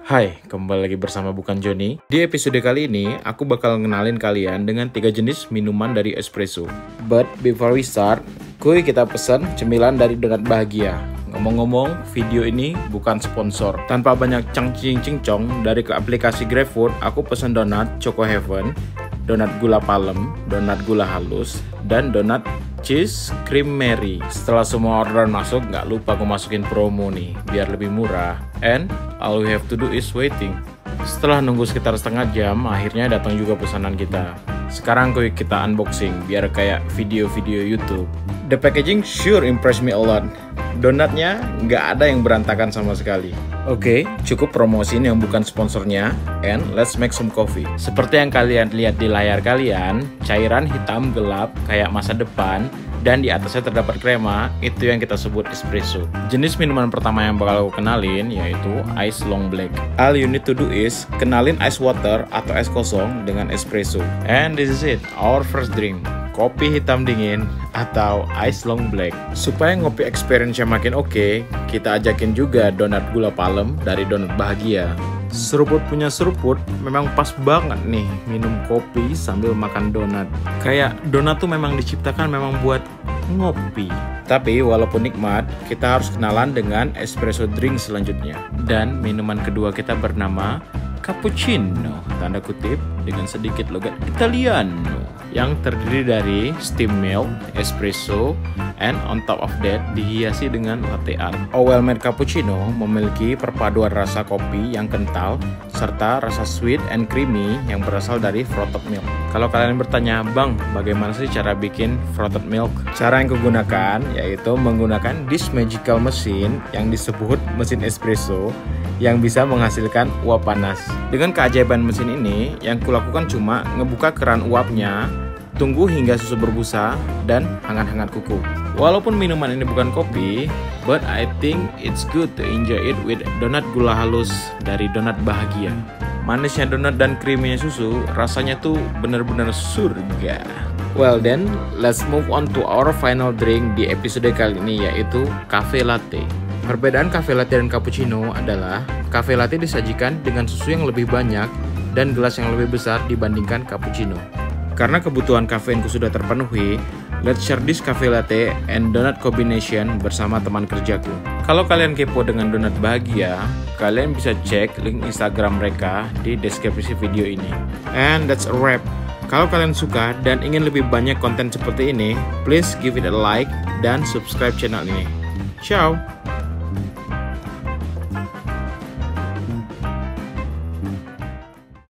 Hai, kembali lagi bersama Bukan Joni. Di episode kali ini, aku bakal ngenalin kalian dengan 3 jenis minuman dari espresso. But before we start, kuy kita pesan cemilan dari Donat Bahagia. Ngomong-ngomong, video ini bukan sponsor. Tanpa banyak cang-cing-cing-cong, dari ke aplikasi GrabFood, aku pesan donat Choco Heaven, donat gula palem, donat gula halus, dan donat cheese cream Mary. Setelah semua orderan masuk, nggak lupa aku masukin promo nih, biar lebih murah. And all we have to do is waiting. Setelah nunggu sekitar setengah jam, akhirnya datang juga pesanan kita. Sekarang kita unboxing, biar kayak video-video YouTube. The packaging sure impress me a lot. Donatnya nggak ada yang berantakan sama sekali. Oke, cukup promosiin yang bukan sponsornya, and let's make some coffee. Seperti yang kalian lihat di layar kalian, cairan hitam gelap kayak masa depan, dan di atasnya terdapat krema, itu yang kita sebut espresso. Jenis minuman pertama yang bakal aku kenalin yaitu Ice Long Black. All you need to do is kenalin ice water atau es kosong dengan espresso. And this is it, our first drink. Kopi hitam dingin atau Ice Long Black. Supaya ngopi experience-nya makin oke, kita ajakin juga donat gula palem dari Donat Bahagia. Seruput punya seruput, memang pas banget nih minum kopi sambil makan donat. Kayak donat tuh memang diciptakan memang buat ngopi. Tapi walaupun nikmat, kita harus kenalan dengan espresso drink selanjutnya. Dan minuman kedua kita bernama cappuccino, tanda kutip, dengan sedikit logat Italiano, yang terdiri dari steam milk, espresso, and on top of that dihiasi dengan latte art. Well-made cappuccino memiliki perpaduan rasa kopi yang kental serta rasa sweet and creamy yang berasal dari frothed milk. Kalau kalian bertanya, "Bang, bagaimana sih cara bikin frothed milk?" Cara yang kugunakan yaitu menggunakan this magical machine yang disebut mesin espresso yang bisa menghasilkan uap panas. Dengan keajaiban mesin ini, yang kulakukan cuma ngebuka keran uapnya, tunggu hingga susu berbusa, dan hangat-hangat kuku. Walaupun minuman ini bukan kopi, but I think it's good to enjoy it with donat gula halus dari Donat Bahagia. Manisnya donat dan creamy susu, rasanya tuh bener-bener surga. Well then, let's move on to our final drink di episode kali ini, yaitu cafe latte. Perbedaan cafe latte dan cappuccino adalah cafe latte disajikan dengan susu yang lebih banyak dan gelas yang lebih besar dibandingkan cappuccino. Karena kebutuhan kafeinku sudah terpenuhi, let's share this cafe latte and donut combination bersama teman kerjaku. Kalau kalian kepo dengan Donat Bahagia, kalian bisa cek link Instagram mereka di deskripsi video ini. And that's a wrap. Kalau kalian suka dan ingin lebih banyak konten seperti ini, please give it a like dan subscribe channel ini. Ciao!